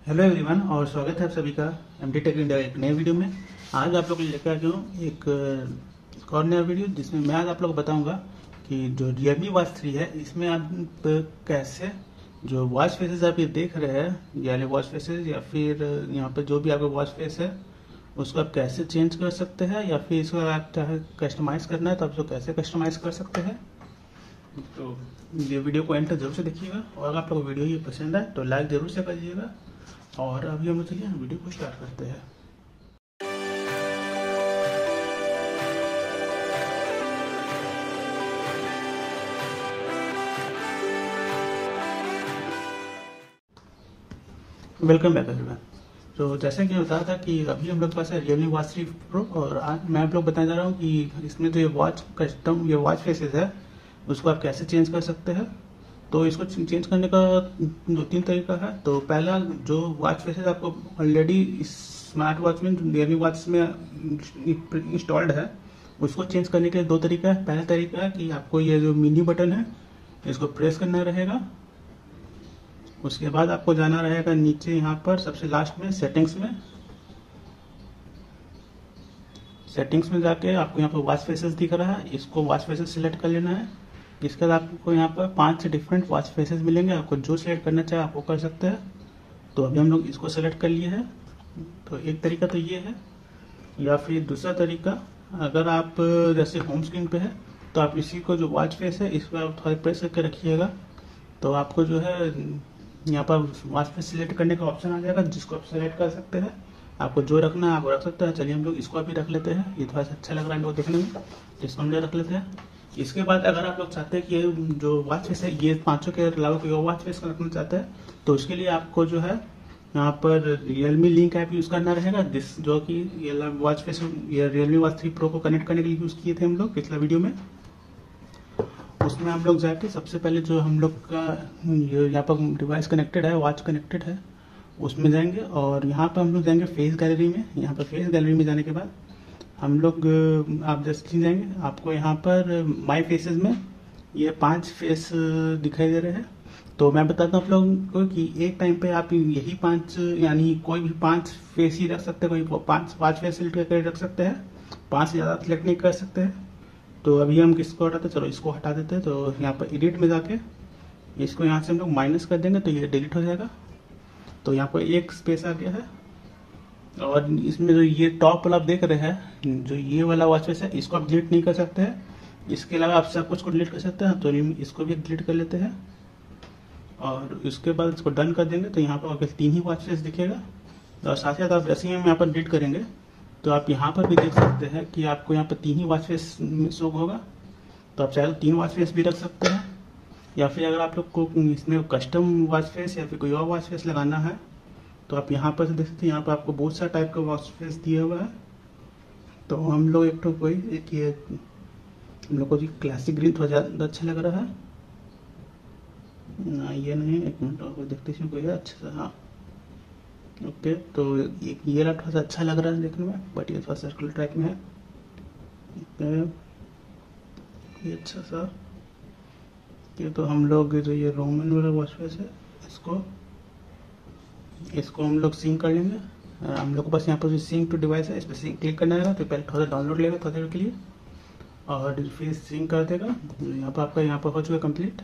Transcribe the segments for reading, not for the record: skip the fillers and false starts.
Hello everyone और स्वागत है आप सभी का एमडी टेक इंडिया एक नए वीडियो में। आज आप लोग लेकर आ गया हूँ एक और नया वीडियो जिसमें मैं आज आप लोग को बताऊंगा कि जो Realme Watch 3 है इसमें आप कैसे जो वॉच फेसेस आप ये देख रहे हैं यानी वॉच फेसेस या फिर यहाँ पर जो भी आपका वॉच फेस है उसको आप कैसे चेंज कर सकते हैं या फिर इसको आप चाहे कस्टमाइज़ करना है तो आप उसको कैसे कस्टमाइज़ कर सकते हैं। तो ये वीडियो को एंड तक जरूर से देखिएगा और अगर आप लोग को वीडियो ये पसंद आए तो लाइक जरूर से करिएगा। और अभी हम चलिए वीडियो को स्टार्ट करते हैं। Welcome back everyone. तो जैसे कि बताया था कि अभी हम लोग के पास है Realme Watch 3 Pro और आज मैं आप लोग बताने जा रहा हूँ कि इसमें जो ये वॉच कस्टम ये वॉच फेसेस है उसको आप कैसे चेंज कर सकते हैं। तो इसको चेंज करने का 2-3 तरीका है। तो पहला जो वॉच फेसेस आपको ऑलरेडी स्मार्ट वॉच में Realme वॉच में इंस्टॉल्ड है उसको चेंज करने के 2 तरीका है। पहला तरीका है कि आपको ये जो मिनी बटन है इसको प्रेस करना रहेगा। उसके बाद आपको जाना रहेगा नीचे यहाँ पर सबसे लास्ट में सेटिंग्स में जाके आपको यहाँ पर वॉच फेसेस दिख रहा है, इसको वॉच फेसेस सिलेक्ट कर लेना है। इसके बाद आपको यहाँ पर 5 डिफरेंट वॉच फेसेस मिलेंगे, आपको जो सिलेक्ट करना चाहे आप वो कर सकते हैं। तो अभी हम लोग इसको सेलेक्ट कर लिए हैं। तो एक तरीका तो ये है, या फिर दूसरा तरीका अगर आप जैसे होम स्क्रीन पे है तो आप इसी को जो वॉच फेस है इस पर आप थोड़ा प्रेस करके रखिएगा तो आपको जो है यहाँ पर वॉच फेस सिलेक्ट करने का ऑप्शन आ जाएगा जिसको आप सिलेक्ट कर सकते हैं। आपको जो रखना है आप रख सकते हैं। चलिए हम लोग इसको अभी रख लेते हैं, ये थोड़ा सा अच्छा लग रहा है हम लोग देखने में, इसको हम लोग रख लेते हैं। इसके बाद अगर आप लोग चाहते हैं कि ये जो वॉच फेस है ये 5 के अलावा कोई और वॉच फेस रखना चाहते हैं तो उसके लिए आपको जो है यहाँ पर Realme लिंक ऐप यूज़ करना रहेगा जो कि ये वॉच फेस ये Realme Watch 3 Pro को कनेक्ट करने के लिए यूज़ किए थे हम लोग पिछला वीडियो में। उसमें हम लोग जाके सबसे पहले जो हम लोग का यहाँ पर डिवाइस कनेक्टेड है वॉच कनेक्टेड है उसमें जाएंगे और यहाँ पर हम लोग जाएंगे फेस गैलरी में। यहाँ पर फेस गैलरी में जाने के बाद हम लोग आप जैसे जाएंगे आपको यहाँ पर माई फेसेस में ये 5 फेस दिखाई दे रहे हैं। तो मैं बताता हूँ आप लोगों को कि एक टाइम पे आप यही 5 यानी कोई भी 5 फेस ही रख सकते हैं, कोई 5 वॉच फेस सिलेक्ट करके रख सकते हैं, 5 से ज़्यादा सिलेक्ट नहीं कर सकते हैं। तो अभी हम किसको हटाते हैं, चलो इसको हटा देते हैं। तो यहाँ पर एडिट में जाके इसको यहाँ से हम लोग माइनस कर देंगे तो ये डिलीट हो जाएगा। तो यहाँ पर एक स्पेस आ गया है और इसमें जो ये टॉप वाला आप देख रहे हैं जो ये वाला वॉच फेस है इसको आप डिलीट नहीं कर सकते हैं। इसके अलावा आप सब कुछ को डिलीट कर सकते हैं। तो इसको भी डिलीट कर लेते हैं और उसके बाद इसको डन कर देंगे तो यहाँ पर 3 ही वॉच फेस दिखेगा। और साथ ही साथ आप जैसे ही हम यहाँ पर डिलीट करेंगे तो आप यहाँ पर भी देख सकते हैं कि आपको यहाँ पर 3 ही वॉच फेस शो होगा। तो आप चाहे 3 वॉच फेस भी रख सकते हैं या फिर अगर आप लोग को इसमें कस्टम वॉच फेस या फिर कोई और वॉच फेस लगाना है तो आप यहाँ पर से देख सकते हैं। यहाँ पर आपको बहुत सारा टाइप का वॉच फेस दिया हुआ है। तो हम लोग एक ये हम लोग को जी क्लासिक ग्रीन थोड़ा ज़्यादा अच्छा लग रहा है ना, ये नहीं, एक मिनट और देखते हैं कोई है अच्छा सा। हाँ ओके, तो ये वाला थोड़ा सा अच्छा लग रहा है देखने में बट ये थोड़ा सर्कुलर टाइप में है। ये अच्छा सा ये तो हम लोग जो ये रोमन वाला वॉच फेस है इसको हम लोग सिंक कर लेंगे। हम लोग को बस यहाँ पर जो सिंक टू डिवाइस है इस पर सिंक क्लिक करना है तो पहले थोड़ा सा डाउनलोड लेगा थोड़ा देर के लिए और फिर सिंक कर देगा। यहाँ पर आपका यहाँ पर हो चुका कंप्लीट।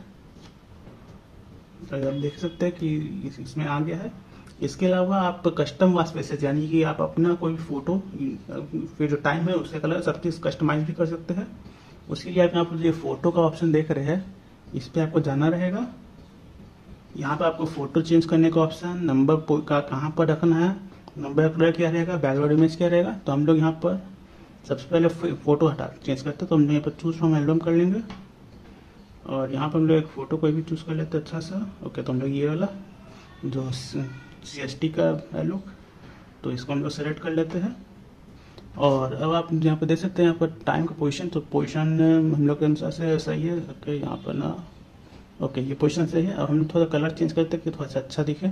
तो आप देख सकते हैं कि इसमें आ गया है। इसके अलावा आप कस्टम वॉच फेसेस यानी कि आप अपना कोई भी फोटो फिर जो टाइम है उसके कलर सब चीज़ कस्टमाइज भी कर सकते हैं। उसके लिए आप यहाँ पर जो फोटो का ऑप्शन देख रहे हैं इस पर आपको जाना रहेगा। यहाँ पर आपको फोटो चेंज करने का ऑप्शन, नंबर का कहाँ पर रखना है, नंबर कलर क्या रहेगा, बैकग्राउंड इमेज क्या रहेगा। तो हम लोग यहाँ पर सबसे पहले फोटो चेंज करते हैं तो हम लोग यहाँ पर चूज फ्रॉम एल्बम कर लेंगे और यहाँ पर हम लोग एक फ़ोटो कोई भी चूज़ कर लेते हैं अच्छा सा। ओके, तो हम लोग ये वाला जो CST का है लुक तो इसको हम लोग सेलेक्ट कर लेते हैं। और अब आप यहाँ पर देख सकते हैं यहाँ पर टाइम का पोजीशन, तो पोजीशन हम लोग के अनुसार से सही है। ओके, यहाँ पर ना ओके ये पोजीशन सही है। अब हम लोग थोड़ा कलर चेंज करते हैं कि थोड़ा सा अच्छा दिखे।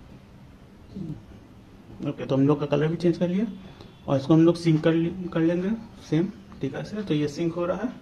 ओके, तो हम लोग का कलर भी चेंज कर लिया और इसको हम लोग सिंक कर लेंगे सेम तरीका से। तो ये सिंक हो रहा है।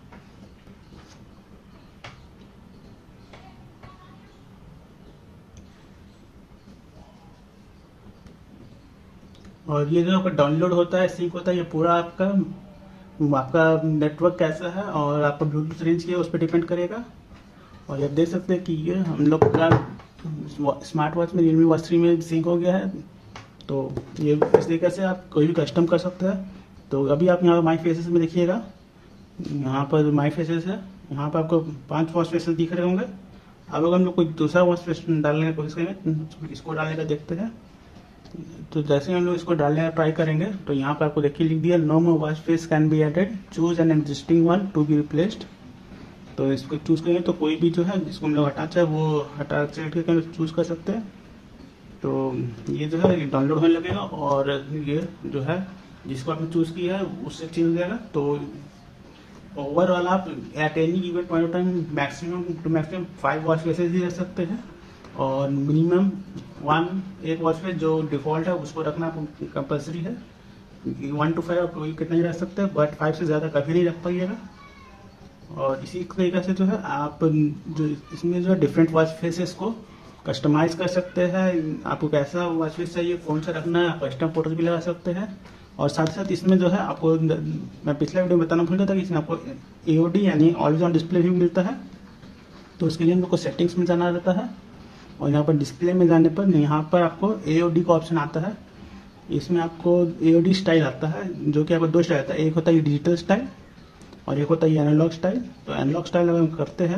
और ये जो आपका डाउनलोड होता है, सिंक होता है, ये पूरा आपका नेटवर्क कैसा है और आपका ब्लूटूथ रेंज क्या है उस पर डिपेंड करेगा। और ये आप देख सकते हैं कि ये हम लोग का स्मार्ट वॉच में Realme Watch 3 में सिंक हो गया है। तो ये इस तरीके से आप कोई भी कस्टम कर सकते हैं। तो अभी आप यहाँ माई फेसेस में देखिएगा, यहाँ पर माई फेसेस है, यहाँ पर आपको 5 वॉच फेसेस दिख रहे होंगे। अब अगर हम लोग कोई दूसरा वॉच फेस डालने की कोशिश करेंगे, इसको डालने का देखते हैं। तो जैसे हम लोग इसको डालने का ट्राई करेंगे तो यहाँ पर आपको देखिए लिख दिया, no more watch face can be added, choose an existing one to be replaced. तो इसको चूज करेंगे तो कोई भी जो है जिसको हम लोग हटाना चाहे वो हटा सेलेक्ट करके चूज कर सकते हैं। तो ये जो है डाउनलोड होने लगेगा और ये जो है जिसको आपने चूज किया है उससे चेंज हो जाएगा। तो ओवरऑल आप at any given point of time maximum to maximum 5 watch faces ही रख सकते हैं और मिनिमम एक वॉच फेस जो डिफॉल्ट है उसको रखना कंपलसरी है। 1 to 5 आप कोई कितना ही रख सकते हैं, बट 5 से ज़्यादा कभी नहीं रख पाइएगा। और इसी तरीके से जो है आप जो इसमें जो है डिफरेंट वॉच फेसेस को कस्टमाइज कर सकते हैं। आपको कैसा वॉच फेस चाहिए, कौन सा रखना है, आप कस्टम फोटोज भी लगा सकते हैं। और साथ साथ इसमें जो है आपको, मैं पिछले वीडियो में बताना भूल गया था कि इसमें आपको AOD यानी ऑलवेज ऑन डिस्प्ले भी मिलता है। तो उसके लिए हम लोग को सेटिंग्स में जाना रहता है और यहाँ पर डिस्प्ले में जाने पर यहाँ पर आपको AOD का ऑप्शन आता है। इसमें आपको AOD स्टाइल आता है, जो कि आपको 2 स्टाइल आता है, एक होता है डिजिटल स्टाइल और एक होता है एनालॉग स्टाइल। तो एनालॉग स्टाइल अगर हम करते हैं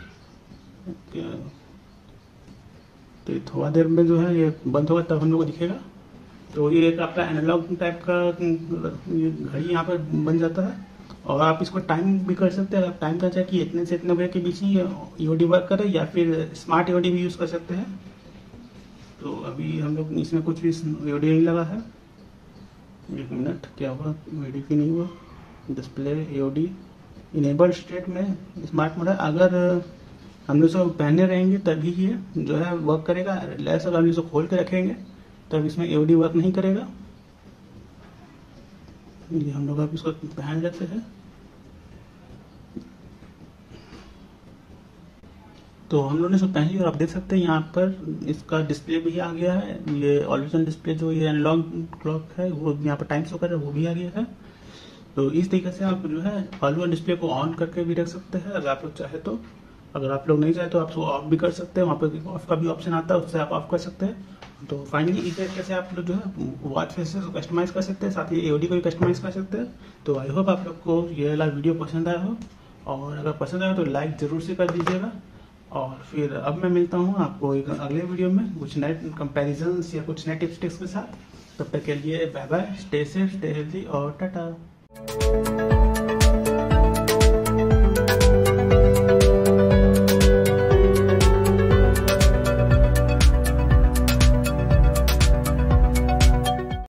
तो थोड़ा देर में जो है ये बंद होगा तब हम लोग को दिखेगा। तो ये एक आपका एनालॉग टाइप का घड़ी यहाँ पर बन जाता है और आप इसको टाइम भी कर सकते हैं। आप टाइम करना चाहे कि इतने से इतने बजे के बीच ही AOD वर्क करे या फिर स्मार्ट AOD भी यूज़ कर सकते हैं। तो अभी हम लोग इसमें कुछ भी AOD नहीं लगा है। 1 मिनट, क्या हुआ, AOD नहीं हुआ, डिस्प्ले AOD इनेबल्ड स्टेट में स्मार्ट मोड है। अगर हम लोग सब पहने रहेंगे तभी ये जो है वर्क करेगा, लेस अगर हम इसको खोल के रखेंगे तब इसमें AOD वर्क नहीं करेगा। ये हम लोग अब इसको पहन लेते हैं। तो हम लोगों ने इसको पहन लिया और आप देख सकते हैं यहाँ पर इसका डिस्प्ले भी आ गया है। ये ऑलवेज ऑन डिस्प्ले जो ये एनालॉग क्लॉक है वो यहाँ पर टाइम शो कर रहा है, वो भी आ गया है। तो इस तरीके से आप जो है ऑलवेज ऑन डिस्प्ले को ऑन करके भी रख सकते हैं अगर आप लोग चाहे तो। अगर आप लोग नहीं चाहे तो आप उसको ऑफ भी कर सकते हैं, वहाँ पर ऑफ का भी ऑप्शन आता है, उससे आप ऑफ कर सकते हैं। तो फाइनली इस तरीके से आप लोग जो है वॉच फेसेस को कस्टमाइज कर सकते हैं, साथ ही AOD को भी कस्टमाइज कर सकते हैं। तो आई होप आप लोग को ये वाला वीडियो पसंद आया हो, और अगर पसंद आया तो लाइक ज़रूर से कर दीजिएगा। और फिर अब मैं मिलता हूँ आपको एक अगले वीडियो में कुछ नए कंपेरिजन्स या कुछ नए टिप्स के साथ। तब तक के लिए bye bye, stay safe, stay healthy और टाटा।